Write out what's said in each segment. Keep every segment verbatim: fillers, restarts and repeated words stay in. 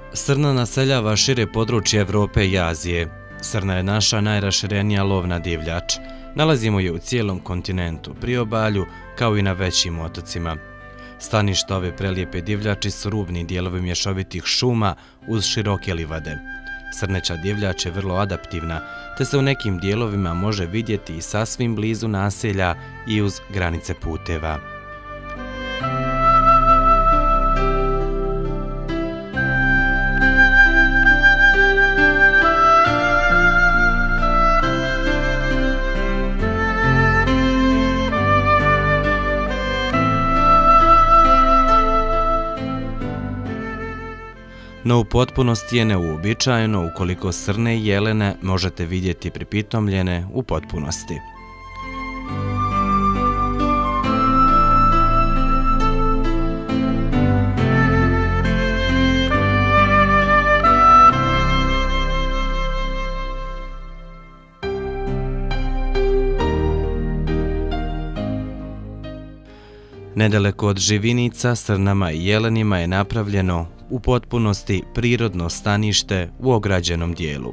Srna naseljava šire područje Evrope i Azije. Srna je naša najraširenija lovna divljač. Nalazimo je u cijelom kontinentu, priobalju, kao i na većim otocima. Staništa ove prelijepe divljači su rubni dijelovi mješovitih šuma uz široke livade. Srneća divljač je vrlo adaptivna, te se u nekim dijelovima može vidjeti i sasvim blizu naselja i uz granice puteva. No u potpunosti je neuobičajeno ukoliko srne i jelene možete vidjeti pripitomljene u potpunosti. Nedaleko od Živinica, srnama i jelenima je napravljeno u potpunosti prirodno stanište u ograđenom dijelu.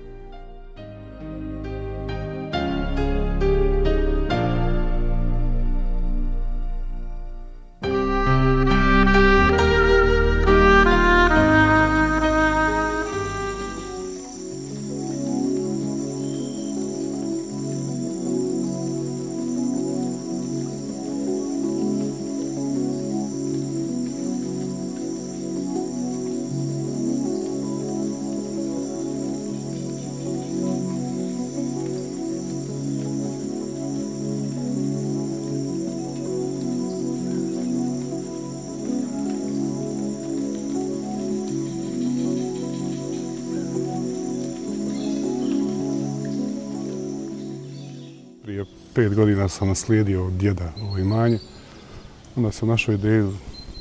Prije pet godina sam naslijedio od djeda ovo imanje. Onda sam našao ideju,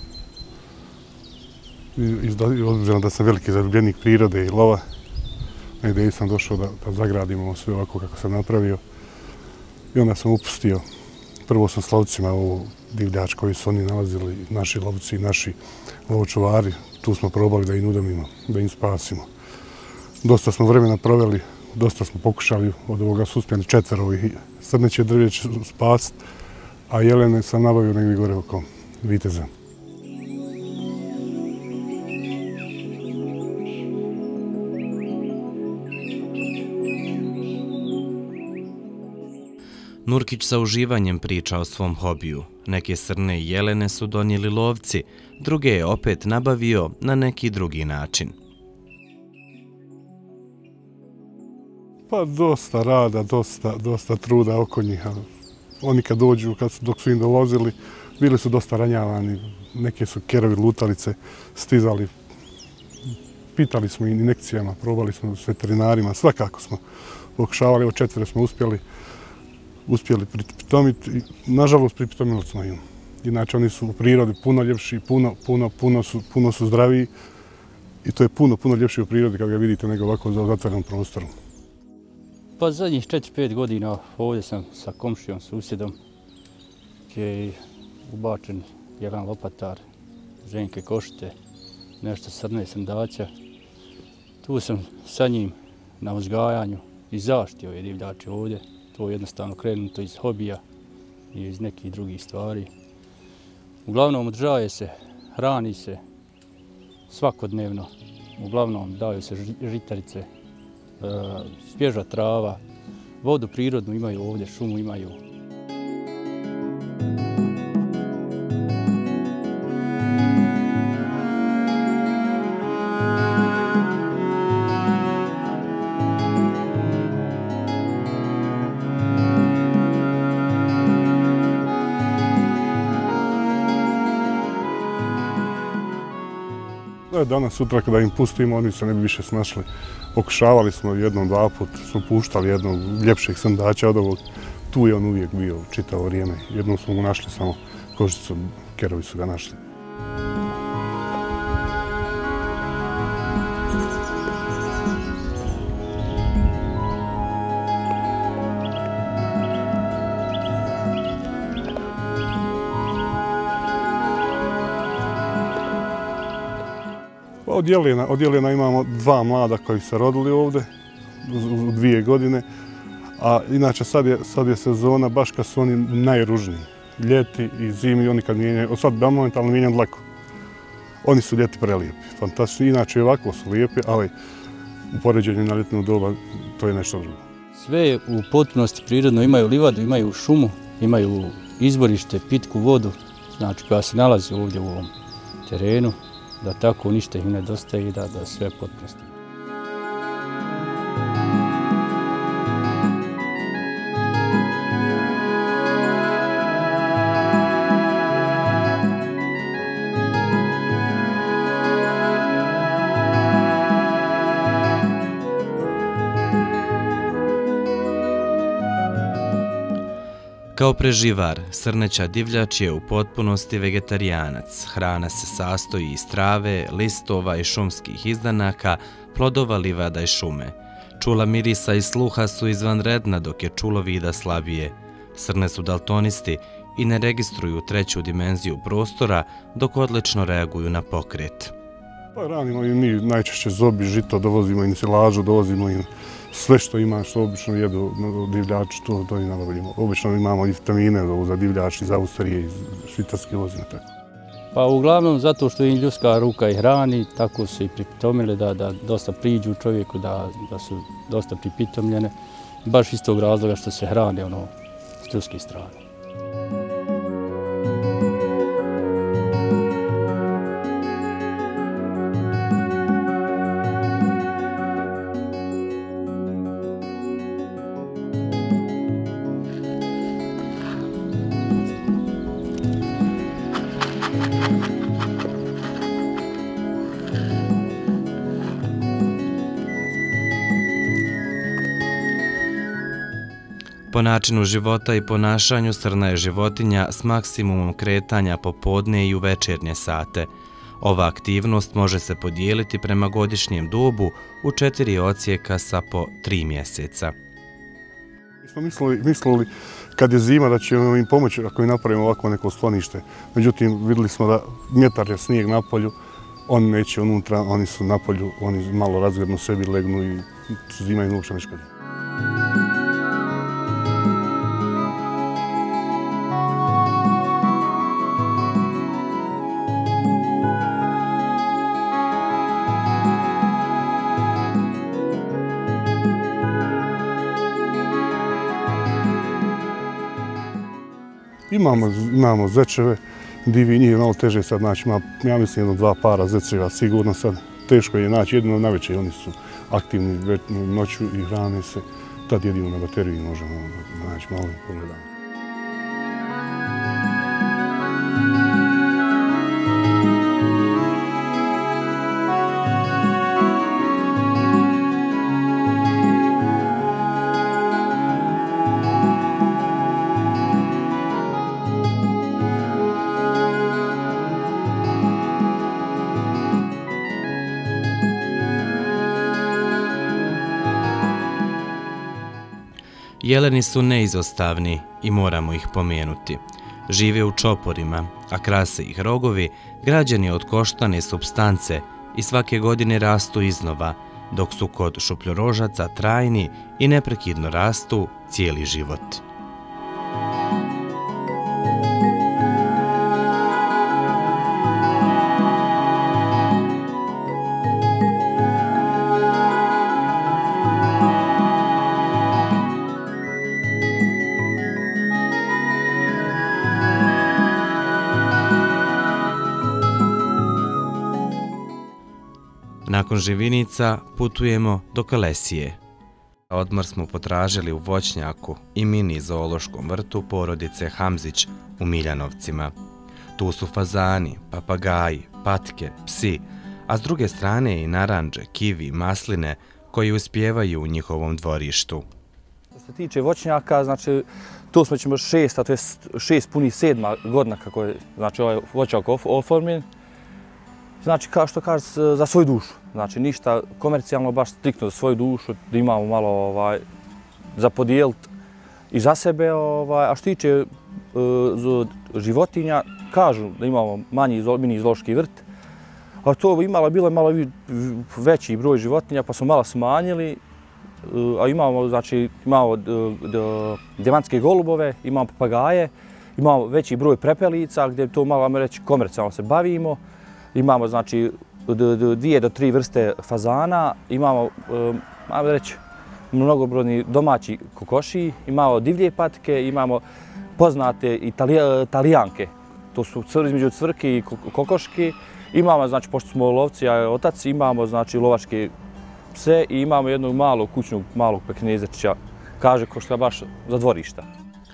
obzirom da sam veliki zaljubljenik prirode i lova, na ideju sam došao da, da zagradimo sve ovako kako sam napravio. I onda sam upustio, prvo sam s lovcima ovu divljač koju su oni nalazili, naši lovci i naši lovočuvari. Tu smo probali da im udomimo, da im spasimo. Dosta smo vremena proveli, dosta smo pokušali, od ovoga su uspjeli četvero ovih srneće drveće spasiti, a jelene sam nabavio negdje gore oko Viteza. Nurkić sa uživanjem priča o svom hobiju. Neke srne i jelene su donijeli lovci, druge je opet nabavio na neki drugi način. Pa dosta rada, dosta, dosta truda oko njih. Oni kad dođu, kad su, dok su im dolazili, bili su dosta ranjavani. Neke su kerovi lutalice stizali. Pitali smo im injekcijama, probali smo s veterinarima, svakako smo pokušavali. Evo četvere smo uspjeli, uspjeli pripitomiti. Nažalost, pripitomili smo im. Inače, oni su u prirodi puno ljepši, puno, puno, puno, su, puno su zdraviji. I to je puno, puno ljepši u prirodi kad ga vidite nego ovako u zatvorenom prostoru. Pa zadnjih četiri pet godina ovdje sam sa komšijom, susjedom, gdje je ubačen jedan lopatar, ženke košite, nešto srne srndaća. Tu sam sa njim na uzgajanju i zaštiti ove divljače ovdje. To je jednostavno krenuto iz hobija i iz nekih drugih stvari. Uglavnom održaje se, hrani se svakodnevno. Uglavnom daju se žitarice, svježa trava, vodu prirodnu imaju ovdje, šumu imaju. Danas, sutra kada im pustimo, oni se ne bi više snašli. Pokušavali smo jednom, dva put, smo puštali jednog ljepšeg srndaća od ovog. Tu je on uvijek bio čitavo vrijeme. Jednom smo mu našli samo kožicu, kerovi su ga našli. Od jelena, od jelena imamo dva mlada koji se rodili ovdje u dvije godine, a inače sad je, sad je sezona baš kad su oni najružniji. Ljeti i zimi oni kad mijenjaju, sad bi momentalno mijenjam dlaku. Oni su ljeti prelijepi, fantastični, inače i ovako su lijepi, ali u poređenju na ljetnu doba to je nešto drugo. Sve je u potpunosti prirodno, imaju livadu, imaju šumu, imaju izvorište, pitku vodu, znači koja se nalazi ovdje u ovom terenu, da tako ništa im nedostaje i da, da sve potpunosti. Kao preživar, srneća divljač je u potpunosti vegetarijanac. Hrana se sastoji iz trave, listova i šumskih izdanaka, plodova livada i šume. Čula mirisa i sluha su izvanredna, dok je čulo vida slabije. Srne su daltonisti i ne registruju treću dimenziju prostora, dok odlično reaguju na pokret. Pa ranimo i mi najčešće zobi, žito, dovozimo im silažu, dovozimo im sve što ima, što obično jedu divljači, to, to i nabavljamo. Obično imamo i vitamine za divljači iz Austrije, iz švicarske vozine, tako. Pa uglavnom zato što im ljudska ruka i hrani, tako su i pripitomile da, da dosta priđu čovjeku, da, da su dosta pripitomljene, baš iz tog razloga što se hrane ono, s ljudske strane. Po načinu života i ponašanju srna je životinja s maksimumom kretanja popodne i u večernje sate. Ova aktivnost može se podijeliti prema godišnjem dobu u četiri odsjeka sa po tri mjeseca. Mi smo mislili, mislili kad je zima da ćemo im pomoći ako im napravimo ovako neko sklonište. Međutim, vidjeli smo da mjetar je snijeg na polju, oni neće unutra, oni su na polju, oni malo razgledno sebi legnu i zima im uopće ne škodi. Imamo, imamo zečeve, divi, njih je malo teže sad naći, ima, ja mislim jedno dva para zečeva sigurno sad, teško je naći, jedino navečer oni su aktivni noću i hrane se, tad jedino na bateriji možemo naći, malo pogledamo. Jeleni su neizostavni i moramo ih pomenuti. Žive u čoporima, a krase ih rogovi, građeni od koštane supstance i svake godine rastu iznova, dok su kod šupljorožaca trajni i neprekidno rastu cijeli život. Nakon Živinica putujemo do Kalesije. Odmor smo potražili u voćnjaku i mini zoološkom vrtu porodice Hamzić u Miljanovcima. Tu su fazani, papagaji, patke, psi, a s druge strane i naranđe, kivi, masline koji uspijevaju u njihovom dvorištu. Što se tiče voćnjaka, znači tu smo ćemo šest, a to je šest puni sedma godina kako je znači, ovaj voćnjak oformljen. Znači, kao što kaže, za svoju dušu. Znači, ništa komercijalno, baš striktno za svoju dušu, da imamo malo ovaj, za podijeliti i za sebe. Ovaj, a što tiče uh, životinja, kažu da imamo manji mini zoološki vrt. A to imalo, bilo je malo veći broj životinja, pa smo malo smanjili. A imamo, znači, imamo dijamantske golubove, imamo papagaje, imamo veći broj prepelica gdje to malo, ajmo reći, komercijalno se bavimo. Imamo, znači, dvije do tri vrste fazana, imamo, ajmo reći, mnogobrojni domaći kokoši, imamo divlje patke, imamo poznate italijanke, to su između cvrke i kokoške. Imamo, znači, pošto smo lovci, a otac, imamo, znači, lovačke pse i imamo jednog malog kućnog, malog pekinezečića, kaže ko što baš za dvorišta.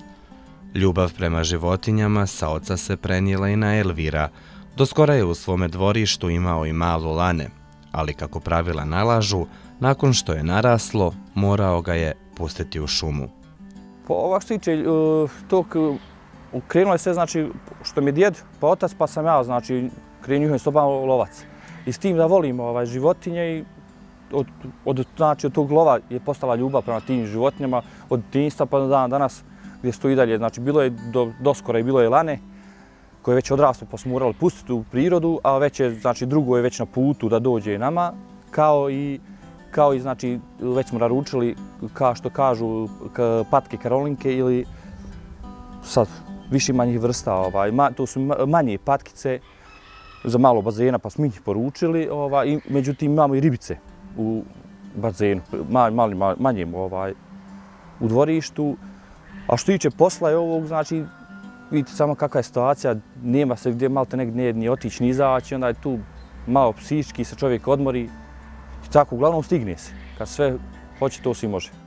Ljubav prema životinjama sa oca se prenijela i na Elvira. Doskora je u svome dvorištu imao i malo lane, ali kako pravila nalažu, nakon što je naraslo, morao ga je pustiti u šumu. Pa ovako što tiče, tog krenulo je sve, znači, što mi je djed, pa otac, pa sam ja, znači, krenuo njihovim stopama lovac. I s tim da volim ovaj, životinje i od, od, znači, od tog lova je postala ljubav prema tim životinjama, od djetinjstva pa do dana danas gdje stoji dalje. Znači, bilo je do, doskora i bilo je lane, koje je već odraslo pa smo morali pustiti u prirodu, a već je, znači, drugo je već na putu da dođe nama, kao i, kao i znači, već smo naručili, kao što kažu, patke karolinke ili sad više manjih vrsta, ovaj, ma, to su manje patkice za malo bazena pa smo ih poručili, ovaj, i međutim imamo i ribice u bazenu, ma, mali, manjem ovaj, u dvorištu. A što tiče posla je ovog, znači, vidite samo kakva je situacija, nema se gdje malo te negdje ni otići ni izaći, onda je tu malo psihički se čovjek odmori i tako uglavnom stigne se. Kad sve hoće, to svi može.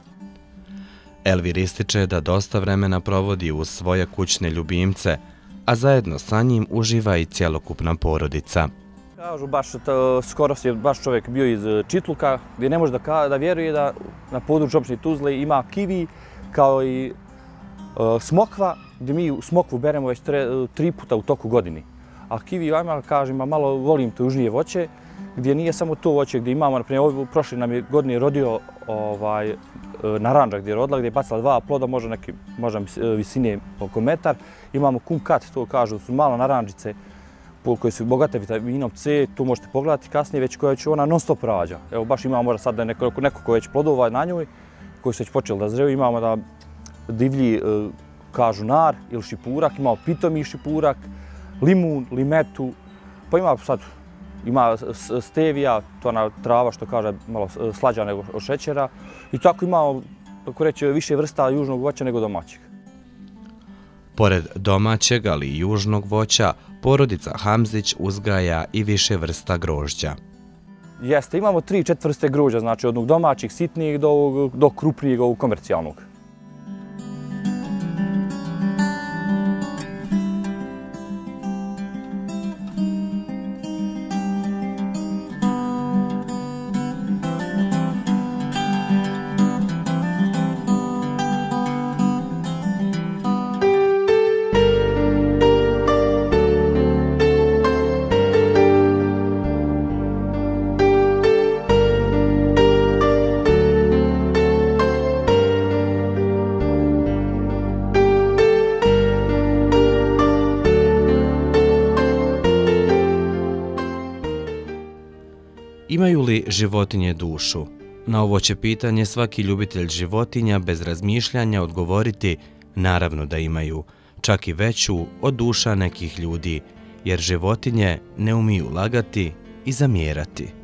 Elvir ističe da dosta vremena provodi uz svoje kućne ljubimce, a zajedno sa njim uživa i cjelokupna porodica. Kažu, baš to, skoro je baš čovjek bio iz Čitluka, gdje ne može da, da vjeruje da na području opštine Tuzle ima kivi kao i uh, smokva, gdje mi smokvu beremo već tre, tri puta u toku godini. A kivi, ajmo kažem, malo volim to južnije voće, gdje nije samo to voće, gdje imamo, na primjer, prošle nam je godine rodio ovaj, naranđa gdje je rodila, gdje je bacila dva ploda, možda neke možda visine oko metar. Imamo kumkat, to kažu, su malo naranđice koje su bogate vitaminom C, tu možete pogledati kasnije, već koja će ona non stop rađa. Evo baš imamo možda sad da neko, neko ko je već plodova na njoj, koji su već počeli da zreju, imamo da divlji kažu nar ili šipurak, imamo pitomi šipurak, limun, limetu, pa ima sad ima stevija, to je ona trava što kaže malo slađa nego od šećera. I tako imamo, tako reći, više vrsta južnog voća nego domaćeg. Pored domaćeg, ali i južnog voća, porodica Hamzić uzgaja i više vrsta grožđa. Jeste, imamo tri, četiri vrste grožđa, znači od domaćih, sitnijih do, do krupnijeg, ovog komercijalnog. Imaju li životinje dušu? Na ovo će pitanje svaki ljubitelj životinja bez razmišljanja odgovoriti naravno da imaju, čak i veću od duša nekih ljudi, jer životinje ne umiju lagati i zamjerati.